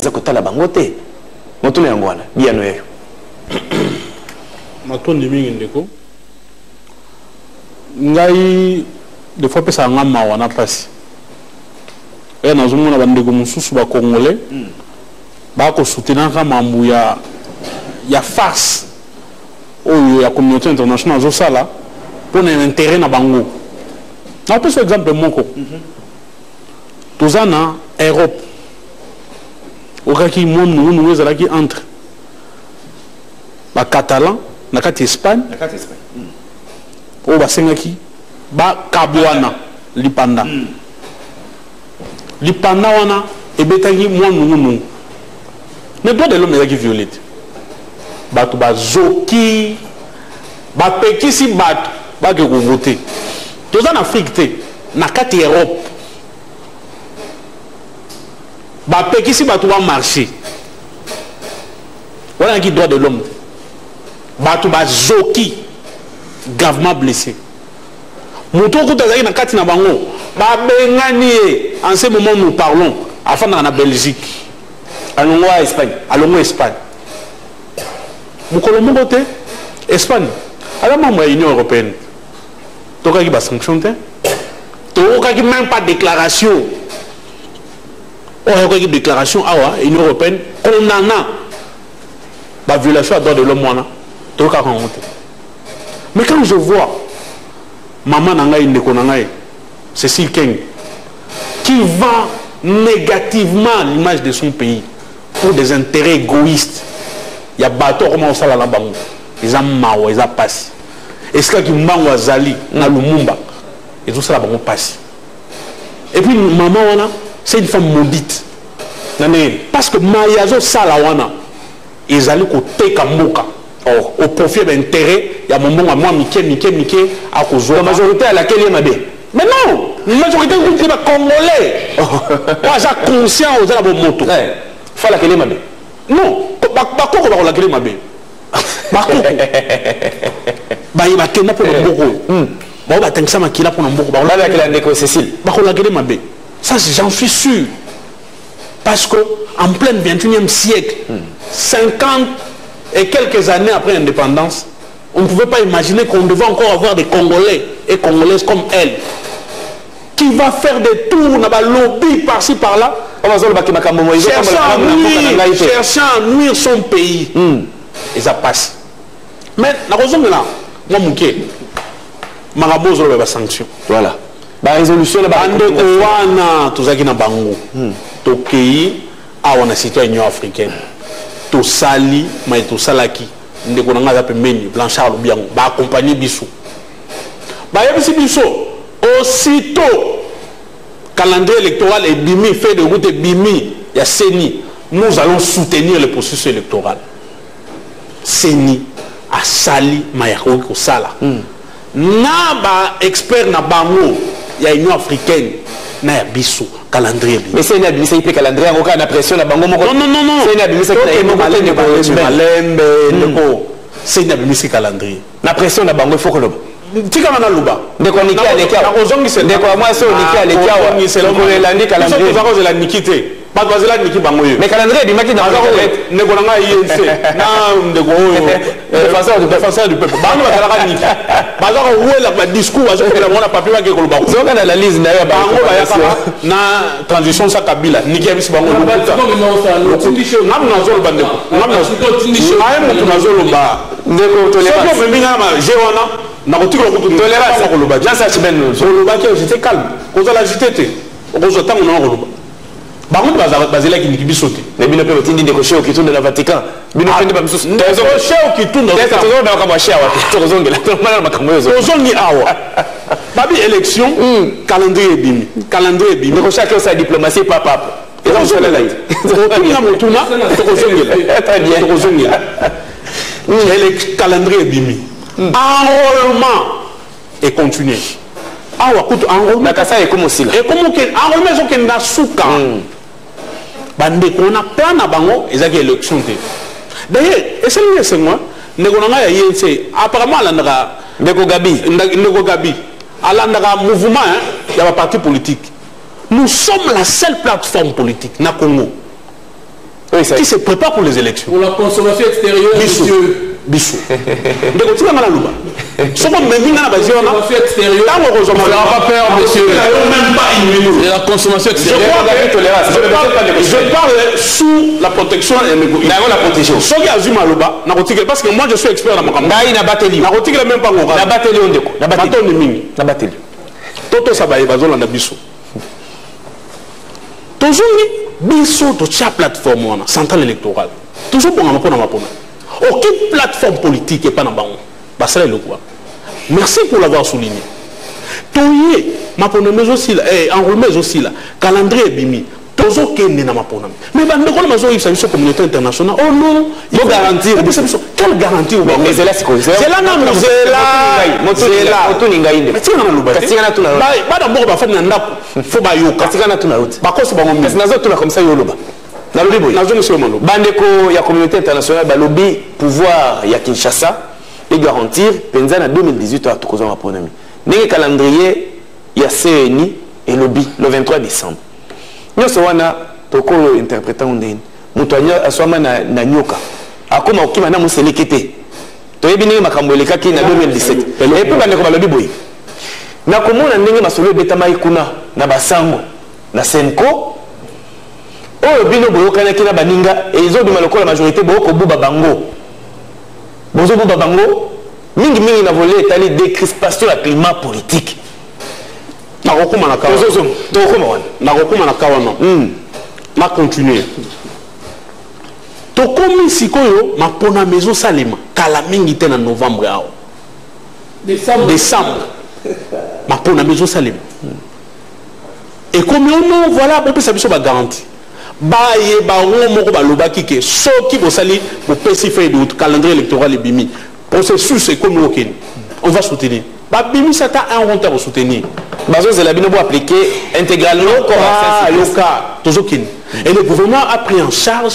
penza kotala bango te moto yango wana biano yeyo matondi mingi ndeko ngai des fois pesa nga mawa na place et nazomona bandeko mususu ba congolais ba ko soutenir ka mambu ya farce oyo ya communauté internationale zo sala pour un intérêt na bango na pesa exemple moko tozana Europe okaki monde nous ezalaki entre ba catalan na kati Espagne o basengaki ba kabwana lipanda lipanda wana ebetaki monde mais droit de l'homme ezalaki violé bato bazoki bapekisi bato bake kovote toza na Afrique te na kati Europe bapekisi bato bamarché wana ki droit de l'homme bato bazoki gravement blessé moto okuta azalaki na kati na bango babengani ye en ce moment nous parlons afanda na Belgique alongo à Espagne mokolo moko te Espagne ala membre ya Union européenne tokaki ba sanction te tokaki même pas déclaration oyokaki déclaration awa Union européenne condamnant la violation à droit de l'homme wana tokaka ngo te. Mais quand je vois maman nangai ndeko nangai Cécile Keng qui vend négativement l'image de son pays pour des intérêts égoïstes, il y a bateau comment on sala la bango ils ont mawa ils ont passé est-ce que mbango azali na Lumumba ils ont sala bango passé et puis maman wana c'est une femme maudite parce que mayazo sala wana ils allaient côté kamboka au profit d'intérêt il y a moment moi mike à cause la majorité à laquelle il y a mais non la majorité c'est les congolais moi j'ai conscient aux la moto fa la kele mabe non bakoko ba la kele mabe bakoko ba yiba kena pour mboko ba ba tangisa makila pour mboko ba la kele ndeko Cécile ba la kele mabe ça j'en suis sûr parce que en plein 21e siècle 50 et quelques années après l'indépendance, on ne pouvait pas imaginer qu'on devait encore avoir des Congolais et Congolaises comme elle. Qui va faire des tours, dans le lobby par-ci par-là, cherchant à nuire son pays. Et ça passe. Mais la raison est là. Moi, Mouké, Marabo, je vais sanction. Voilà. La résolution, la tout ça qui n'a pas de pays, on a cité l'Union africaine. To sali mais to salaki ndeko nanga za pembeni Blanchard Lubiango ba accompagner biso ba yebisi biso aussitôt calendrier électoral est bimi fait de route bimi ya Seni nous allons soutenir le processus électoral Seni a sali mayako ko sala na ba expert na bango ya Union africaine na ya biso calendrier mais c'est une administration qui calendrier on a pression la bango moko non c'est une administration qui malembe ndeko c'est une administration calendrier na pression la bango il faut que le tika na luba ndeko nikia lekia ndeko moi so nikia lekia c'est le landi calendrier ça cause la nikité pas de la niki bango yo mais calendrier bi maki na ndeko na ngai INC na ndeko défenseur du peuple bango ba kala niki baza ko wela ba discours baza ko la mona papier ba ke ko ba so kana la liste na yo bango ba yakaka na transition sa Kabila niki abisi bango namna zolo bandeko namna zolo ba ndeko tolérance so mbinga ma jewana na kotikolo ko tolérance ko loba jasa chibeno zolo ba ke j'étais calme ko za la JTT ko zo tango na ko loba bango bazela ki biso te na bino pe otindi ndeko cheo kitunda na Vatican bino pende ba biso cheo kitunda ça tozo na kama cheo tozongela tomala makambo yozo tozongi awa babi élection calendrier bimi ndeko chacun sa diplomatie papa et on se la otunga motuna tozongela le calendrier bimi enrôlement et continuer awa kutu enrôlement nakasa et comme aussi là et comment que enrôlement zo ke na suka bande ko na plan na bango ezaki élection te d'ailleurs c'est le c'est moi ndeko na ya INC apparemment la ndeko Gabi alandaka mouvement ya ba parti politique nous sommes la seule plateforme politique na Congo qui se prépare pour les élections. Pour la consommation extérieure, monsieur. Bissou. Donc, tu vas mal à l'ouba. Ce qu'on me dit dans la base, on a consommation extérieure. Tant qu'on rejoint pas peur, monsieur. Même pas une minute. La consommation extérieure. Je parle sous la protection. La protection. Ce qui a vu Malouba, parce que moi je suis expert dans mon campagne. Il n'a pas battu. Il n'a même pas Il n'a battu. Il n'a battu. Toto Sabaye Bazol en a Bissou. Toujours, Bissou, tu as plateforme centrale électorale. Toujours pour un peu dans ma pomme. Aucune plateforme politique n'est pas dans le quoi. Merci pour l'avoir souligné. Toye, ma pomme aussi là, enrôlé aussi là, calendrier bimi. Toujours qui est dans ma pomme. Mais quand on a une communauté internationale, oh non, il faut garantir. Quelle garantie? Mais c'est là, c'est là, bandeko ya communauté internationale balobi pouvoir ya Kinshasa et garantir penza na 2018 à tout ma ponami ndenge calendrier ya CNI et lobby le 23 décembre nyoso wana tokolo interprétant ndeni mutoanya aswama na nyoka akoma okima na muselekete toyebi ndenge makambo elekaki na 2017 et puis bandeko balobi boyi na komona ndenge masolo betama ikuna na basango na Senko oyo bino boyokanaki na baninga ezobima lokola majorité bokobuba bango bozobuba bango mingi na volet etali décrispation ya climat politique nakokoma na kawa na continuer tokomi sikoyo mapona maison salema kala mingi te na novembre ao décembre mapona maison salema et comme on voilà on peut s'habituer à garantie baye bango moko balobaki ke soki bosali bopesife de calendrier électoral ebimi processus comme okeni on va soutenir babimi ça ta un rond à soutenir bazo zela bino bo appliquer intégralement loka tozokini et le gouvernement a pris en charge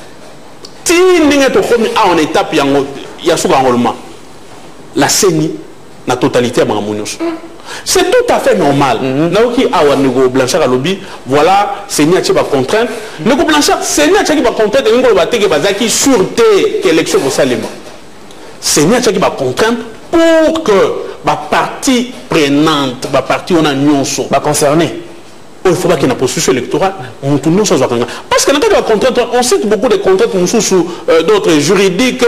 tinga to komi en étape yango ya suka enrôlement la CENI na totalité à Bangamounios. C'est tout à fait normal. Naoki awa nego Blanchard à lobby, voilà, Seigneur Tcheba contrainte. Nego Blanchard, Seigneur Tcheba contrainte, et nous va te bazaki sûreté qu'élection au Salema. Seigneur Tcheba contrainte pour que ma partie prenante, ma partie on a nyonso, va concerner. Il faut pas qu'il y ait une processus électoral. Parce que on cite beaucoup de contraintes sous d'autres juridiques.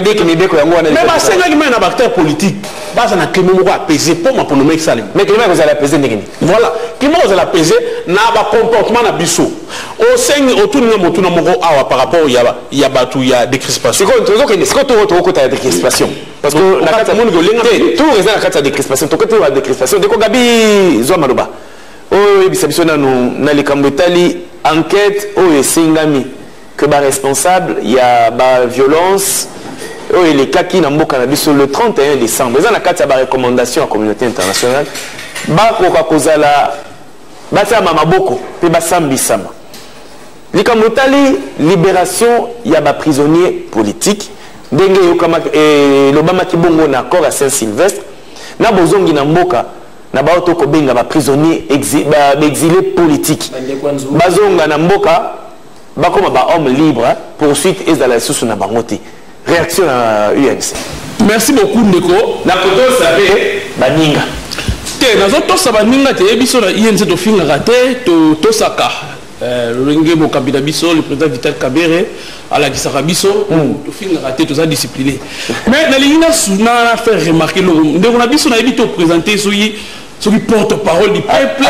Mais c'est un acteur politique. C'est un climat apaisé pour ma ponomie salim. Mais climat vous allez apaiser. Voilà. Climat vous allez apaiser. N'a pas comportement na biso. Au sein autour de nous par rapport il y a décrispation. C'est quoi ta décrispation? Parce que la carte tout reste la carte de décrispation. Tout côté la décrispation. De quoi Gabi Zoamaroba. Oh, biso na likambo etali enquête oyo esengami que ba responsable ya ba violence oyo elekaki na mboka na biso le 31 décembre eza na kati ya ba recommandation à communauté internationale bakoka kozala basama maboko pe basambisama likambo etali libération ya ba prisonnier politique ndenge yokama lobama kibongo na accord à Saint-Sylvestre na bozongi na mboka na baoto ko benga ba prisonnier exilé politique bazonga na mboka bakoma ba homme libre poursuite ezala susu na bangote réaction à UNC. Merci beaucoup Ndeko na koto sabe baninga te nazo to sabaninga te biso na UNC to finga raté to saka le renge mo kabila biso le président Vital Kamerhe ala kisaka biso to finga raté to za discipliné mais na lingina suna faire remarquer le ndeko na biso na ebito présenter soyi qui porte-parole du peuple,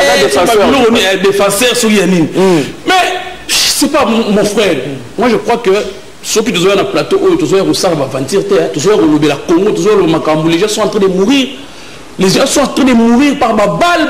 défenseur sur Yanine. Mais c'est pas mon frère. Moi je crois que ceux qui sont dans le plateau, tous ceux qui sont dans la Congo, tous ceux qui les gens sont en train de mourir. Les gens sont en train de mourir par ma balle.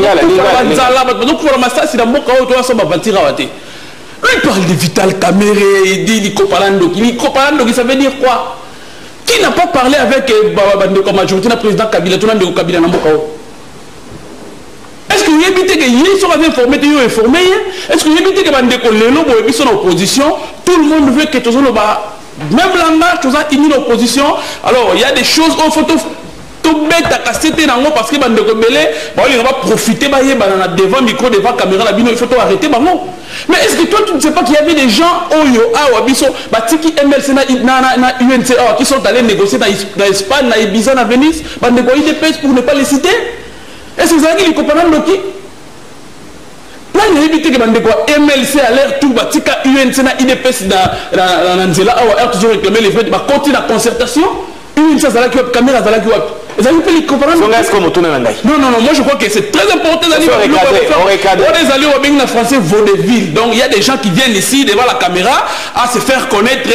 Il parle de Vital Kamerhe, il dit Nico Palando. Nico Palando, ça veut dire quoi? Qui n'a pas parlé avec la majorité du président Kabila, tout le monde Kabila n'a pas. Est-ce que vous évitez que les gens soient informés, informés? Est-ce que vous évitez que les gens soient en opposition? Tout le monde veut que tout le monde, même langage, tout ça, unis l'opposition. Alors, il y a des choses, tout bête à casser parce que bande de belé on va profiter devant micro devant caméra la bino il faut arrêter mais est-ce que toi tu ne sais pas qu'il y avait des gens Abiso Batiki MLC na UNCA qui sont allés négocier dans Espagne na Ibiza na Venise bande de IDPS pour ne pas les citer? Est-ce que vous avez dit les copains Loki là il y a évité que bande de MLC a l'air tout Batika UNC na IDPS na Nzela toujours réclamé les faits continuer la concertation une ça la caméra ça la vous avez fait les conférences. Non, moi je crois que c'est très important d'aller on est français vaudeville. Donc il y a des gens qui viennent ici devant la caméra à se faire connaître.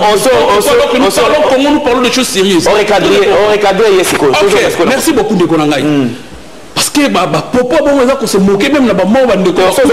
Nous parlons de choses sérieuses. Merci beaucoup de Konangai. Parce que Popo bon se moquer même là-bas mort de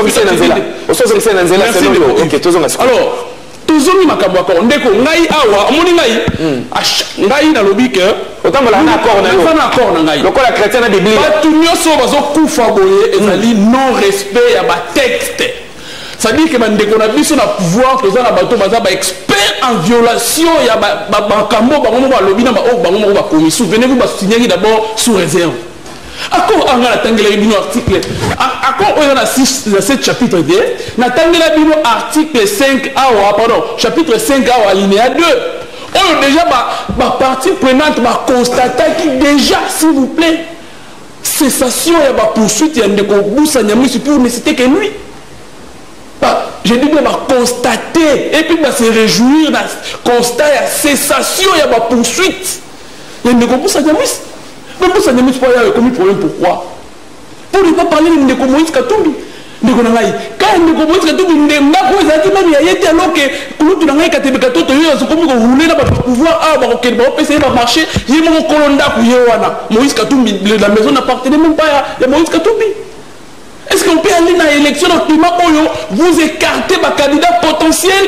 alors tozomi makambo akor ndeko ngai awa omoni ngai na lobi que otambola na accord na ngai lokola chrétien na bible batu nyonso bazokufa boye ezali non respect ya ba texte. Ça dit que bandeko na biso na pouvoir toza na bato baza ba expert en violation ya makambo bango ba lobi na ba bango ba komi. Souvenez-vous ba signer d'abord sous réserve. Accord en la tangela bino article accord on a 7 chapitre 2 na tangela bino article 5 pardon chapitre 5 alinéa 2 on déjà partie prenante constater qui déjà s'il vous plaît cessation et poursuite ya ndeko Busa Nyamwisi pour ne citer que lui je dis bien constater et puis se réjouir na constat ya cessation et poursuite ya ndeko Busa Nyamwisi. Mais pour ça, il faut y avoir commis problème. Pourquoi? Pour ne pas parler de Moïse Katumbi. Quand Moïse Katumbi n'a même été alors que nous n'avons pas été catholiques, nous avons roulé là pour pouvoir essayer de marcher. Il y a mon colonda Moïse Katumbi, la maison n'appartenait même pas à Moïse Katumbi. Est-ce qu'on peut aller dans l'élection dans le climat où vous écartez vos candidats potentiels,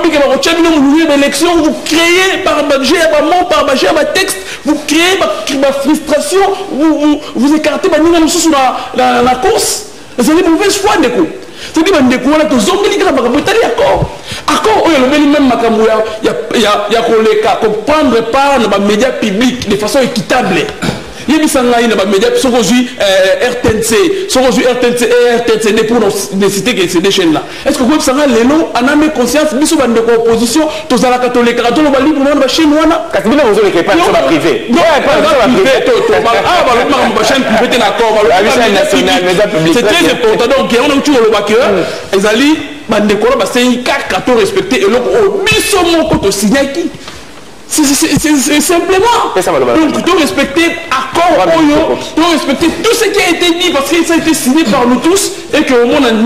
vous créez par texte, vous créez ma frustration, vous écartez la course. Vous avez une mauvaise foi. C'est-à-dire que vous avez accord, il y a prendre part dans les médias publics de façon équitable. Il y a des médias qui sont RTNC et RTNC pour ne citer que ces deux chaînes-là. Est-ce que vous savez, les noms, en âme et conscience, nous sommes de opposition, tous à la catholique, à tout le monde, libre, chez nous, quand vous avez pas de privé. Non, pas privé. Chaîne privée, d'accord. C'est très important. Donc, on a toujours le bac. Les alliés, c'est un cas qui respecté. Et donc, au côté signaki. C'est simplement. Donc, tu dois respecter l'accord, tu dois respecter tout ce qui a été dit parce que ça a été signé par nous tous et que au monde a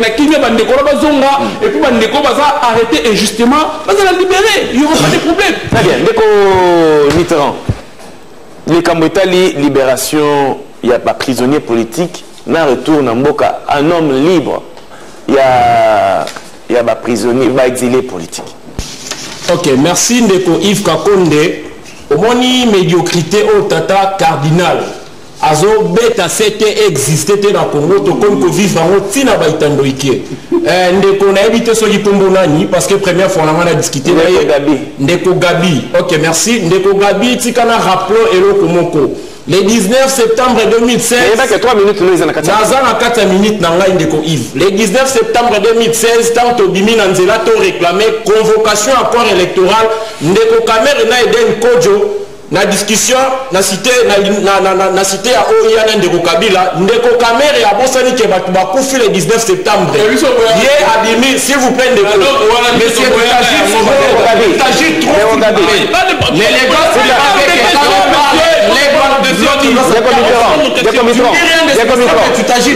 et puis Bandeko va arrêter injustement, va la libérer, il n'y aura pas de problème. Très bien, Ndeko Mitterrand, les Kambetali, libération, il y a pas prisonnier politique, n'a retour dans Mboka, un homme libre, il y a pas prisonnier, pas exilé politique. Ok, merci Ndeko Yves Kakonde. Au moni médiocrité au tata cardinal. Azo beta c'était existé dans le Congo, to comme que vivre en tina baitando ike. Ndeko na évité so litombo nani parce que première fois on a discuté Ndeko Gabi. Ok, merci. Ndeko Gabi tikana rappelons eloko moko. Le 19 septembre 2016, le 19 septembre 2016, tant au Bimi Nanzela to réclamé convocation à corps électoral, Ndeko Kamer na Eden Kojo, na discussion, na cité à Oyana Ndeko Kabila, Ndeko Kamer et Abosani Kebatouba Koufi le 19 septembre. Yé Abimi, s'il vous plaît, Ndeko. Monsieur t'agis trop. L'élégance, c'est tu t'agis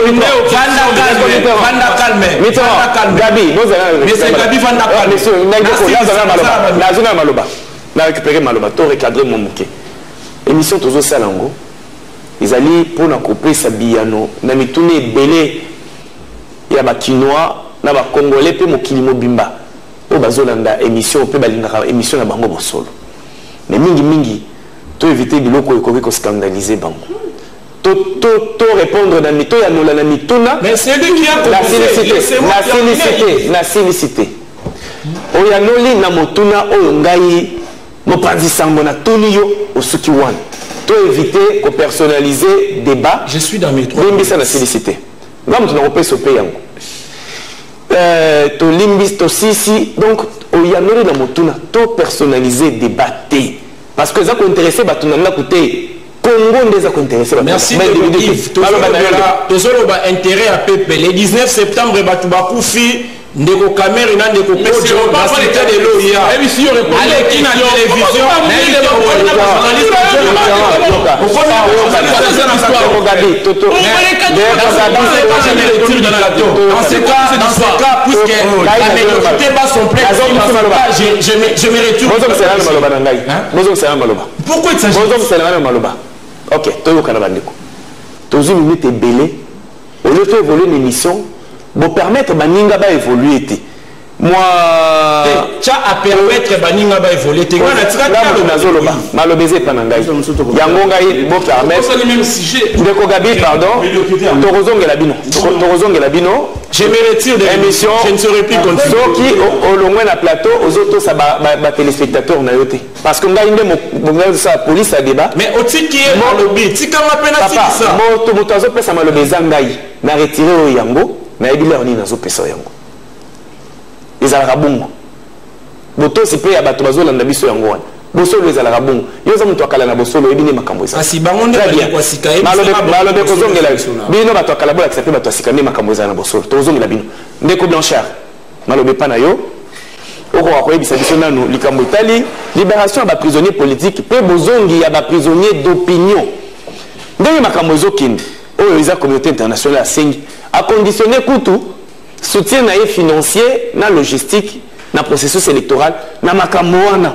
émission toujours salango ils allaient pour na couper sa biano na mitune belé ya ba kinois na ba congolais pe mokili mobimba o bazolanda émission pe balinga émission na bango bosolo mais mingi to éviter biloko ekoki scandaliser bango to répondre dans mito ya nola na mituna mais c'est lui qui a la silicité oya noli na motuna oyo ngai mopanzi sambo na tuni yo osuki wana éviter de personnaliser débat. Je suis dans mes 3. Limbisa na félicité. Ngam tu n'as pas ce pays. To limbis to sisi donc au yanori na motuna to personnaliser débat. Parce que ça ko intéressé ba tu n'as côté. Merci de Yves. Tozolo ba intérêt à Pepe. Le 19 septembre, Batoubakufi, Ndeko Cameroun, Ndeko Kojo, la cité de l'OIA. Allez, qui n'a télévision, dans ce cas, puisque la médiocrité bat son plein, je me retire. Pourquoi il s'agit? Ok, tout le monde. Tous les minutes belé. Au lieu d'évoluer l'émission, vous permettre Baninga d'évoluer. Moi, tu as permettre Baninga d'évoluer. Tu as malobésé Panangaï. Yangongaï, vous permettre. C'est le même sujet. Ndeko Gabi, pardon. Torozong et Labino. Torozong et Labino. Je me retire de l'émission. Je ne serai plus content. Ceux qui, au loin de plateau, aux autres, ça va téléspectateurs, on a yoté. Parce que la police a débat. Mais au tiki, mon lobby, tu as ma peine à dire ça. Mon tomotazo pesa malobé Zangaï. Na retiré au Yango. Na ebile on nazo pesa Yango. Les Arabungo. Boto si pe ya bato bazolo na biso Yango. Bosolo les Arabungo. Yo za mutu akala na bosolo ebine makambo eza. Asi bangonde ba kwa sika e. Malobé kozongela. Bino bato akala bola kisape bato asika ne makambo eza na bosolo. Tozongela bino. Ndeko Blanchard. Malobé pa na yo. Oko akoyebisa biso nanu likambo Italie, libération ya ba prisonniers politiques pe bozongi ya ba prisonniers d'opinion. Ndenge makambo ezokende. Oyo eza communauté internationale asengi a conditionné kutu soutien na financier na logistique na processus électoral na makambo wana.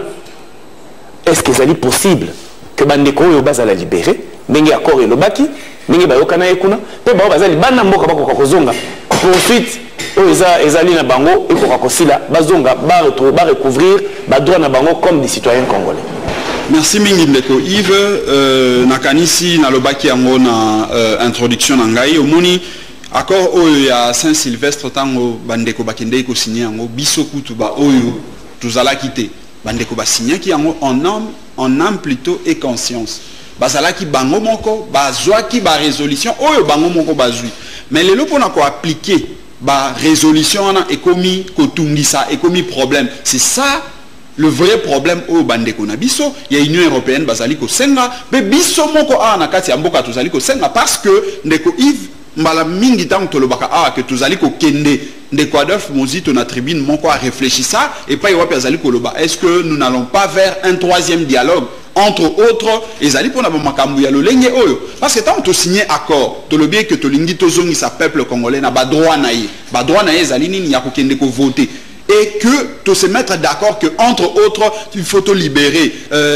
Est-ce que c'est possible que bandeko oyo bazala libéré ndenge accord elobaki ndenge bayokana ekuna pe bao bazali bana mboka bakoka kozonga ensuite oyo ezali na bango ekoka kosila bazonga ba recouvrir ba droit na bango comme des citoyens congolais. Merci mingi ndeko Yves. Nakanisi na lobaki yango na introduction na ngai omoni accord oyo ya Saint-Sylvestre tango bandeko bakende ko signer yango biso kutu ba oyo tuzala kité bandeko ba signer ki yango en âme plutôt et conscience bazalaki bango moko bazwaki ba résolution oyo bango moko bazui mais lelo pona ko appliquer ba résolution na ekomi kotungisa ekomi problème. C'est ça le vrai problème au bandeko na biso ya Union européenne bazali ko senga be biso moko na kati ya mboka tozali ko senga parce que ndeko Yves mbala mingi tango tolobaka que tozali ko kende ndeko Adolphe Mozito na tribune moko a réfléchi ça et pas wapi azali ko loba est-ce que nous n'allons pas vers un troisième dialogue entre autres ezali pona makambo ya lolenge oyo parce que tant to signer accord to lobie que to lingi to zongi sa peuple congolais na ba droit na ye ezali nini ya ko kende ko voter et que to se mettre d'accord que entre autres il faut te libérer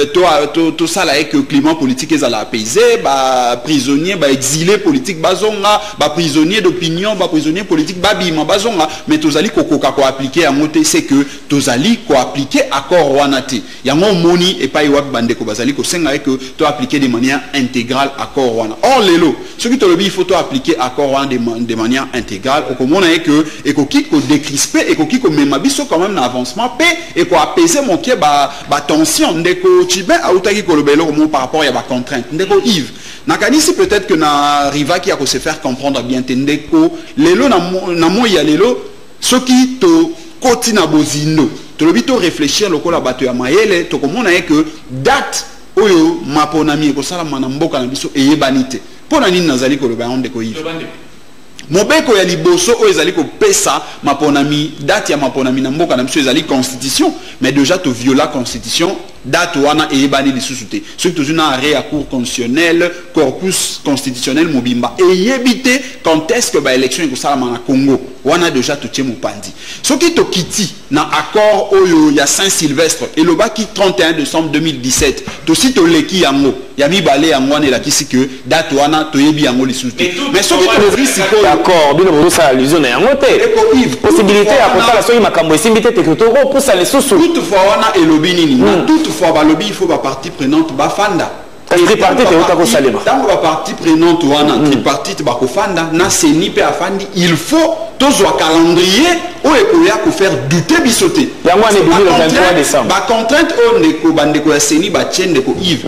to ça là que climat politique est à l'apaiser ba prisonnier ba exilé politique bazonga ba prisonnier d'opinion ba prisonnier politique babima bazonga mais tozali kokoka ko appliquer à monter c'est que tozali ko appliquer accord wanate yango moni et pas iwab bande ko bazali ko senga que to appliquer de manière intégrale accord wana or lelo ce qui te le dit il faut to appliquer accord wana de manière intégrale au comme on a que et ko kiko décrisper et ko kiko même biso quand même un avancement et quoi apaiser mon pied ba tension ndeko Tibin a outaki kolobelo par rapport à ba contrainte ndeko Yves nakanisi peut-être que na riva qui a ko se faire comprendre bien ndeko lelo na mo ya lelo ce qui to koti na bozindo to lobito réfléchir lokola bato ya mayele to komona que date oyo maponami ko sala mana mboka na biso eyebanite pona nini nazali koloba ndeko Yves mobeko ya liboso o ezali ko pesa maponami date ya maponami na mboka na biso ezali constitution mais déjà to viola constitution date wana eyebani lisusu te soki tozwi na arrêt à cour constitutionnel corpus constitutionnel mobimba eyebite quand est-ce que ba élection ekosalama na Congo wana déjà totie mopandi soki tokiti na accord oyo ya Saint-Sylvestre elobaki 31 décembre 2017 tosi toleki yango ya mibale yango wana elakisi que date wana toyebi yango lisusu te mais soki tozwi sikoyo d'accord bino bozosa allusion na yango te possibilité ya kotala soki makambo esimbi te tekotoko oposa lisusu toutefois wana elobi nini toutefois balobi il faut ba partie prenante bafanda tripartite utako salema tango ba partie prenante wana tripartite ba kofanda na seni pe afandi il faut tozwa calendrier o ekoya ko faire douter bisoté yango ne bimi le 23 décembre ba contrainte on ndeko bandeko ya seni ba tiende ko Yves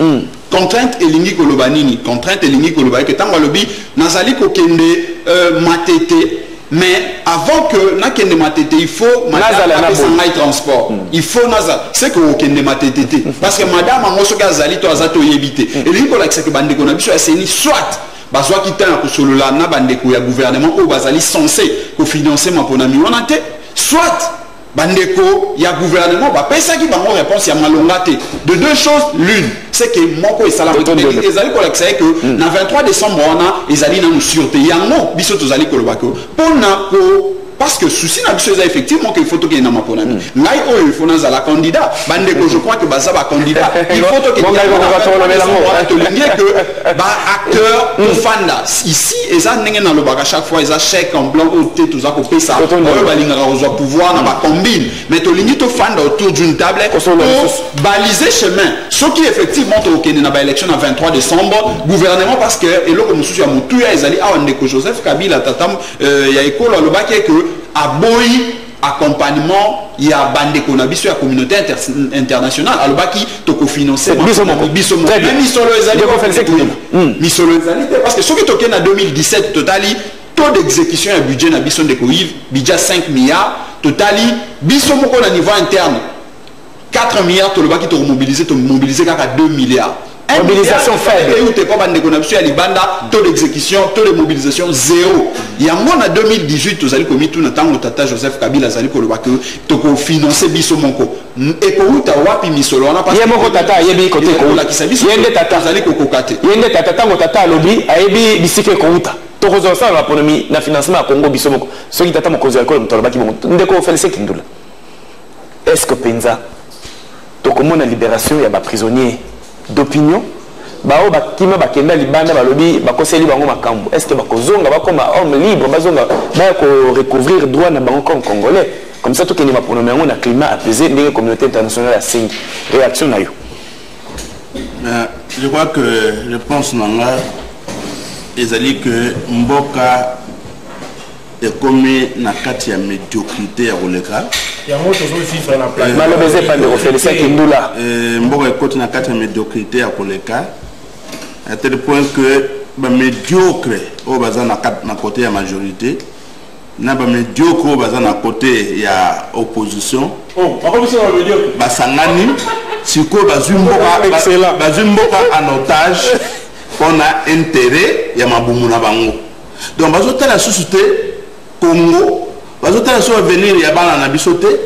contrainte elingi koloba nini contrainte elingi koloba que tant lobi nazali kokende matete mais avant que nakende matete il faut madame sangai transport il faut naza c'est que okende matete parce que madame ngoso kazali to azato yebite elingi kola que bandeko na biso aseni soit bazwa kitana ko solola na bandeko ya gouvernement o bazali censé ko financer mapona miwana te soit bandeko ya gouvernement ba pesa ki bango réponse ya malongate de deux choses l'une c'est que moko esala ezali ko lakisa que na 23 décembre on a ezali na sûreté yango biso tozali ko lobako pona ko parce que souci na biso effectivement qu'il faut que na mapona ngai o il faut na la candidat bandeko je crois que baza ba candidat il faut que acteur ou fanda ici eza ndenge na lobaka chaque fois eza chèque en blanc au té tout ça ko pesa o balinga ko pouvoir na ba combine mais to lingi to fanda autour d'une table pour baliser chemin ce qui effectivement to kende na ba élection na 23 décembre gouvernement parce que eloko mususu ya mutu ya ezali awa ndeko Joseph Kabila tatam ya ekolo lobaki que aboyi accompagnement ya bandeko na biso ya communauté internationale alobaki to kofinancer biso même misolo ezali misolo ezali parce que ce qui toke na 2017 totali taux d'exécution ya budget na biso ndeko Yves budget 5 milliards totali biso moko na niveau interne 4 milliards tolobaki to mobiliser kaka 2 milliards mobilisation faible et où t'es pas bandeko na biso ya libanda taux d'exécution taux de mobilisation zéro ya mona 2018 tozali komi tout na tango tata Joseph Kabila zali ko lobaka to ko financer biso moko et ko uta wapi misolo na parce que moko tata yebi côté ko la kisabiso yende tata zali ko kokate yende tata tango tata lobi ayebi bisike ko uta to ko zosa la économie na financement ya Congo biso moko soki tata moko zali ko mtolobaki bongo ndeko Félix Kindula est-ce que penza to komona libération ya ba prisonnier d'opinion bao bakima bakenda libanda balobi bakoseli bango makambo est-ce que bakozonga bakoma homme libre bazonga ba ko recouvrir droit na bango comme congolais comme ça tout keni mapronomé yango na climat apaisé ndenge communauté internationale a signe réaction na yo je crois que je pense nanga ezali que mboka ekomi na kati ya médiocrité ya koleka malobeze pas de Félix Kindula mboka ekoti na kati ya médiocrité ya koleka à tel point que ba médiocre o baza na côté ya majorité na ba médiocre o baza na côté ya opposition basangani siko bazwi mboka en otage on a intérêt ya mabumu na bango donc bazotala société Congo bazotala so venir ya bana na biso te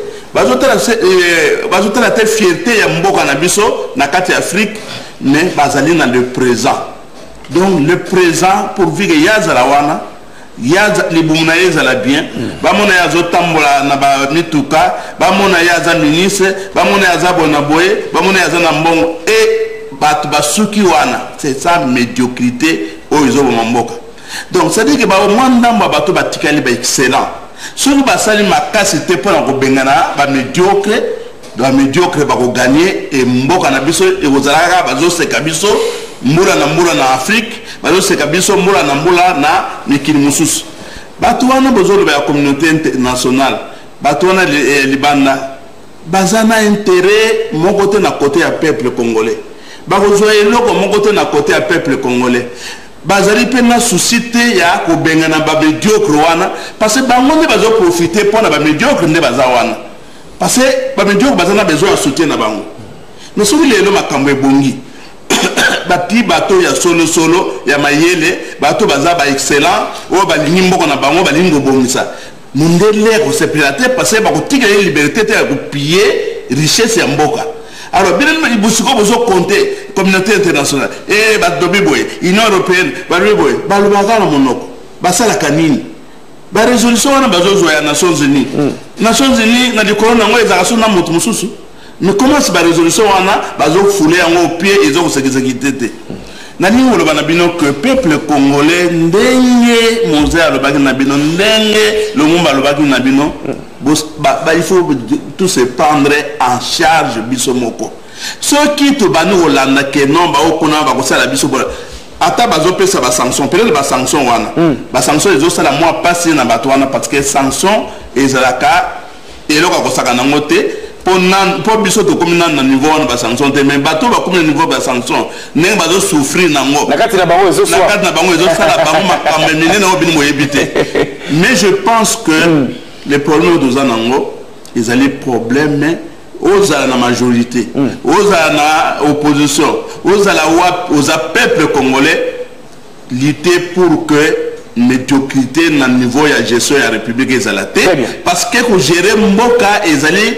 bazotala te fierté ya mboka na biso na kati Afrique mais bazali na le présent donc le présent pour vivre yazala wana yaza libumuna yazala bien bamona yazotambola na ba mituka bamona yaza ministre bamona yaza bonaboye bamona yaza na mbongo et batu basuki wana c'est ça médiocrité o izo mboka donc ça dit que ba mwandamba bato batikali ba excellent soki basali makasi te mpona kobengana bamediocre bakoganye e mboka na biso ekozalaka bazoseka biso mbula na Afrique bazoseka biso mbula na mikili mosusu bato wana bozoloba ya communauté internationale bato wana libanda baza na intérêt moko te na côté ya peuple congolais bakozwa eloko moko te na côté ya peuple congolais bazali pe na souci te ya kobengana ba médiocre wana parce que bango nde bazo profiter pona ba médiocre nde baza wana parce que ba médiocre baza na besoin de soutien na bango mais soki lelo makambo ebongi bati bato ya solo ya mayele bato baza ba excellent o balingi mboko na bango balingi kobongisa mundele ko sepelate parce que bakotika liberté te ya kopiller richesse ya mboka. Alors, bien sûr, il faut compter communauté internationale. Et l'Union européenne, la canine. La résolution des Nations Unies. Les Nations Unies, mais comment c'est la résolution foulée au pied et ils ont sécurité. Nani woloba na bino que peuple congolais ndenge Mose alobaki na bino ndenge Lumumba alobaki na bino il faut tout se prendre en charge biso moko ceux qui to banu olanda ke non ba okona ba kosala biso bola ata bazopesa ba sanction peut-être ba sanction wana ba sanction ezo sala moi passer na bato wana parce que sanction ezalaka eloko kosaka nango te pour biso to comme na niveau na sanction te mais bato ba comme niveau ba sanction ne ba zo souffrir nango na kati na bango ezo na kati na bango ezo sala bango makambe mine na obini mo yebite mais je pense que les problèmes de Zanango ils allaient problème aux à la majorité aux à la opposition aux à la peuple congolais lutter pour que médiocrité na niveau ya gestion ya république ezalate parce que ko gérer mboka ezali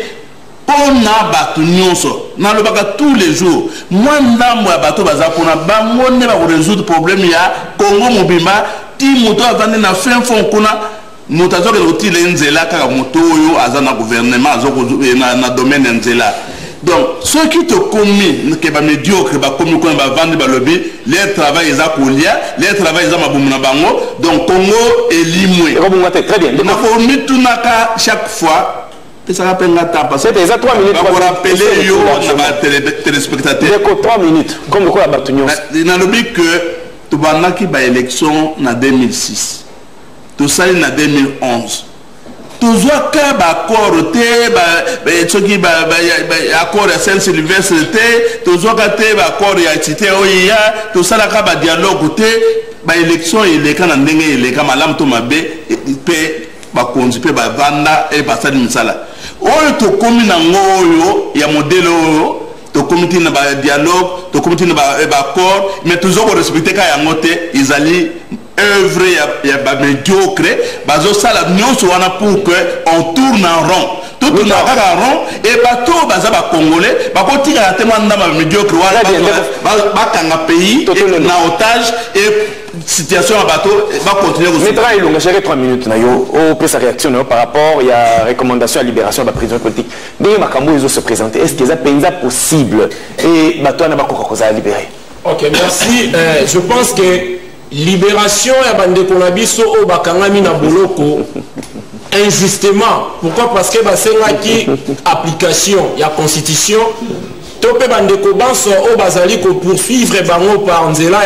pona batu nyonso na lobaka tous les jours moi ndambo ya bato baza pona bango ne ba résoudre problème ya Congo mobimba ti moto azande na fin fond kuna moto azoke lotile nzela kaka moto oyo azana gouvernement azoko na domaine nzela. Donc ceux qui te commis que ba médiocre ba commis ko ba vendre ba lobby leur travail est à Kolia leur travail est à Mabumuna bango donc Congo est limoué très bien na ko mitunaka chaque fois ça rappelle la table parce que ça 3 minutes pour rappeler yo na téléspectateurs 3 minutes comme quoi la batunyo na lobby que to banaki ba élection na 2006 tout ça en 2011 toujours que ba accord te ba tsoki ba accord ya Saint-Sylvestre te toujours que te ba accord ya cité oya tout ça la ka ba dialogue te ba élection il ka na ndenge il ka malam to mabe pe ba konzi pe ba vanda e ba sali misala oyo to komi na ngoyo ya modèle oyo to comité na ba dialogue to comité na ba accord mais toujours ko respecter ka ya ngote izali œuvre ya ba médiocre bazo sala nyonso wana pour que on tourne en rond tout tourne en rond et bato baza ba congolais ba ko tika tellement ndama médiocre wana ba kanga pays na otage et situation à bateau va continuer aussi. Mettrai il gérer 3 minutes na yo au peut sa réaction par rapport il y a recommandation à libération de la prison politique. Dès Makambo ils se présenter est-ce que ça pensa possible et bateau na ba ko za libérer. OK, merci. Je pense que libération ya bande konabiso o bakangami na boloko injustement. Pourquoi? Parce que basenga ki application ya constitution topé bande ko banso o bazali ko poursuivre bango par nzela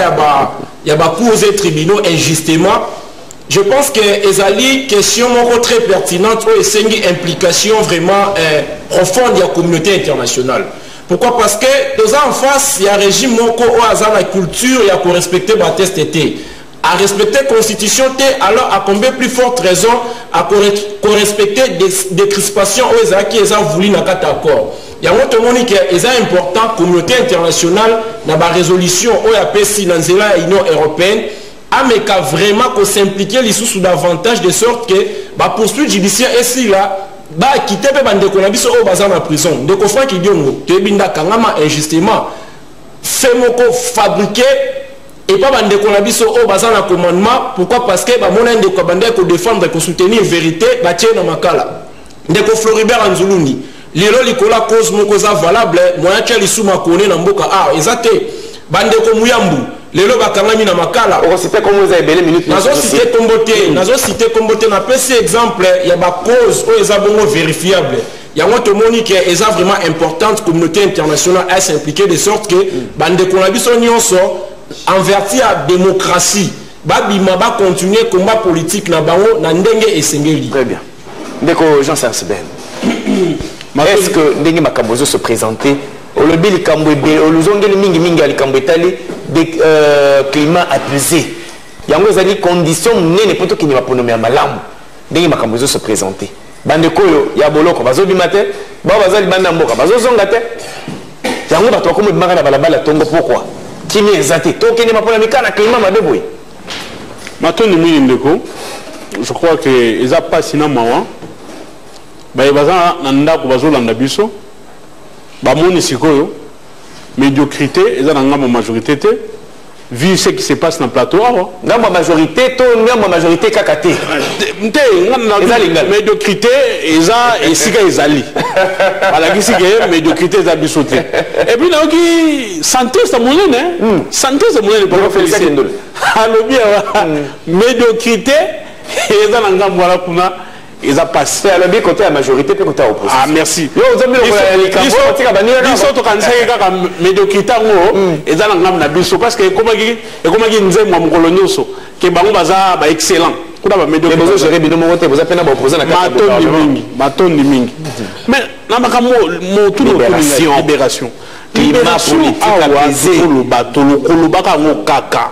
ya ba cause tribunaux injustement. Je pense que ezali question très pertinente ou esengi implication vraiment profonde de la communauté internationale. Pourquoi? Parce que nous en face, il y a un régime moko ou à la culture, il y a qu'on respecter la test été. À respecter la constitution, alors à combien plus forte raison à qu'on respecter des crispations ou qui ont voulu dans quatre accords. Il y a un autre monde qui est important, la communauté internationale, dans la résolution ou la PSI dans l'Union européenne, mais qu'à vraiment qu'on s'implique les sous davantage de sorte que la poursuite judiciaire est si là. Bah quitter pe bande ko na biso o baza na prison de ko Frank Diongo te binda kangama injustement fait moko fabriqué et pas bande ko na biso o baza na commandement. Pourquoi? Parce que ba mona ndeko bande ko défendre ko soutenir vérité ba tie na makala ndeko Floribert Anzuluni lelo likola cause moko za valable moya tia lisuma kone na mboka ezate bande ko muyambu lelo bakangami na makala o citer comme vous avez belé minute nazo citer comboté na PC exemple il y a ba cause o eza bongo vérifiable il y a moto monique eza vraiment importante communauté internationale à s'impliquer de sorte que bande ko na biso nyonso enverti à démocratie babima ba continuer combat politique na bango na ndenge esengeli. Très bien. Ndeko Jean Sarsben est-ce que ndenge makabozo se présenter le bil kambwebe oluzongeli mingi alikambwetali des climats apaisés yango ezali condition nene poto kini baponomi ya malamu ndenge makambo se présenter bande koyo ya boloko bazobima te ba bazali banda mboka bazozonga te yango bato bakomo bimaka na balabala tongo pourquoi kimi ezate tokeni mapona mikana climat mabeboyi matoni mingi ndeko je crois que eza pasi na mawa ba baza na ndako bazolanda biso bamoni sikoyo médiocrité eza na ngamba majorité te vu ce qui se passe dans le plateau ngamba majorité to ngamba majorité kaka te médiocrité eza esika ezali balakisi ke médiocrité eza biso te et puis nayoki santé sa monene santé sa monene pour féliciter alobi médiocrité eza na ngamba wana kuna ils ont passé à le côté à la majorité puis côté à l'opposition. Ah merci. Ils sont au cancer car médiocrité ils ont l'engagement d'abisso parce que comment ils nous aiment mon colonioso que bango baza ba excellent. Kuna ba médiocrité. Vous gérer bino moté vous appelez na opposant na maton mingi. Mais libération. Libération awa tolobaka ngo kaka.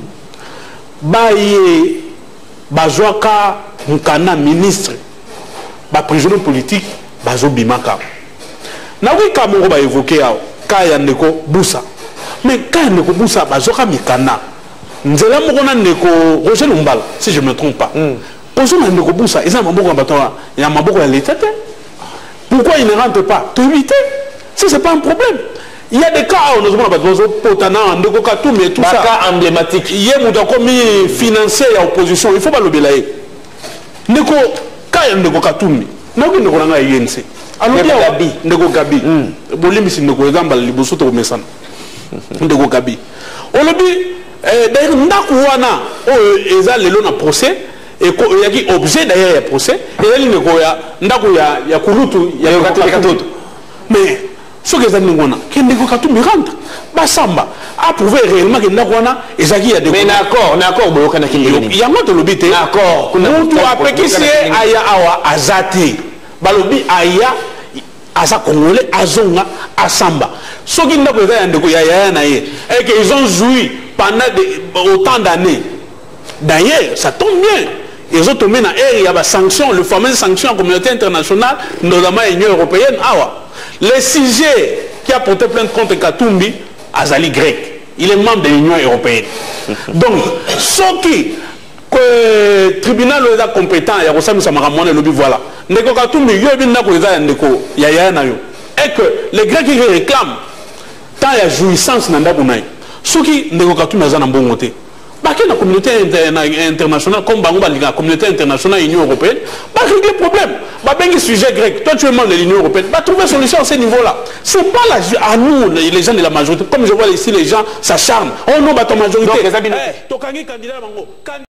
Baye bazwaka mukana ministre ba prisonnier politique bazo bimaka. Na oui kamongo ba évoquer awa kaya ndeko busa. Mais kaya ndeko busa bazwaka mikana. Nzela mokona ndeko Roger Lumbala si je me trompe pas. Poso na ndeko busa eza maboko bato ya maboko ya l'état. Pourquoi il ne rentre pas? Tu éviter. Ça c'est pas un problème. Il y a des cas où nous avons besoin de potana, de cocatou, mais tout ça. Cas emblématique. Il y a des commis financiers et opposition. Il faut pas l'obéir. Neko, quand il y a des cocatou, nous avons des cocatou à INC. Alors, il y a des gabi. Bolimi si nous avons des liboso to mesan. Des gabi. On le dit. D'ailleurs, ndakuwana, ils ont le long procès. Et il y a qui objet d'ailleurs le procès. Et il y a ndakuya, kurutu, il y a katoto. Mais ce que les gens qui ne rentre, Bassamba a prouvé réellement que il y a des. Mais d'accord, il y a un lobby. D'accord. Nous après qui c'est aya awa azati. Balobi aya asa congolais azonga asamba. Ce qui n'a pas été et qu'ils ont joui pendant autant d'années. D'ailleurs, ça tombe bien. Ils ont tombé dans il y a des sanctions, le fameux sanctions à la communauté internationale, notamment l'Union européenne. Le sujet qui a porté plainte contre Katumbi, Azali grec. Il est membre de l'Union européenne. Donc, ce qui le tribunal est compétent, il y a un lobby, voilà. Ndeko Katumbi, il y a et que les Grecs qui réclament, tant il y a jouissance dans le ce qui Ndeko Katumbi a un bon côté. La communauté internationale, comme la communauté internationale et l'Union européenne, va régler le problème. Le sujet grec, toi tu es membre de l'Union européenne, va trouver solution à ce niveau-là. Ce n'est pas à nous, les gens de la majorité. Comme je vois ici, les gens s'acharnent. Oh non, ton majorité.